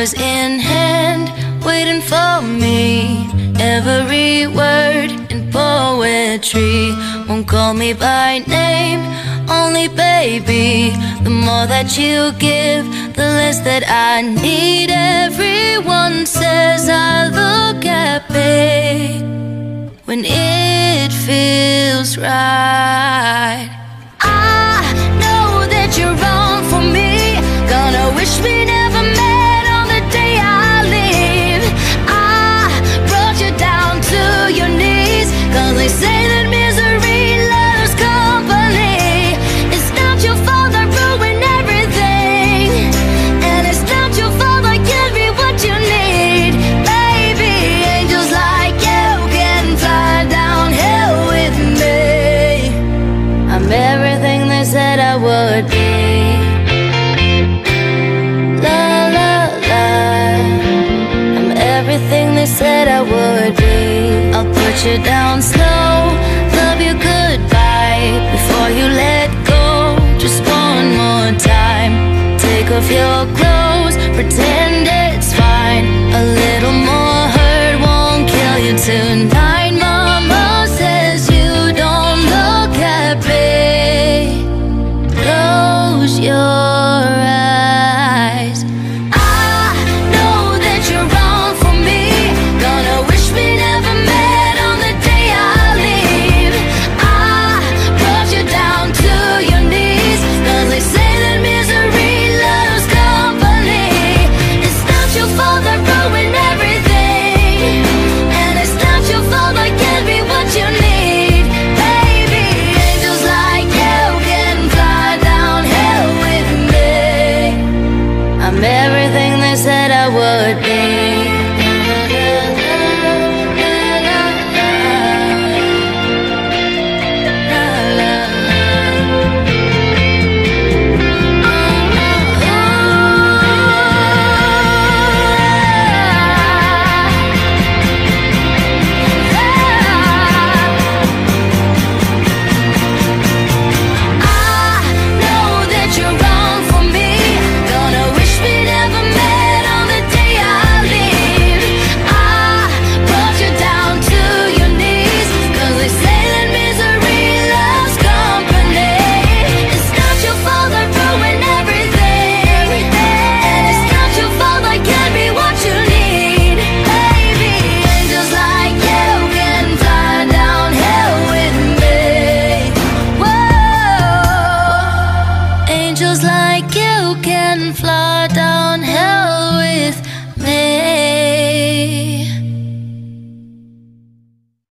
flowers in hand, waiting for me. Every word in poetry won't call me by name, only baby. The more that you give, the less that I need. Everyone says I look happy when it feels right. I know that you're wrong for me, gonna wish we never met on the day I leave. I brought you down to your knees, 'cause they say that misery loves company. It's not your fault I ruined everything, and it's not your fault I can't be what you need. Baby, angels like you can fly downhill with me. I'm everything they said I would be. La la la, I'm everything they said I would be. I'll put you down slow, love you goodbye before you let go. Just one more time, take off your clothes, pretend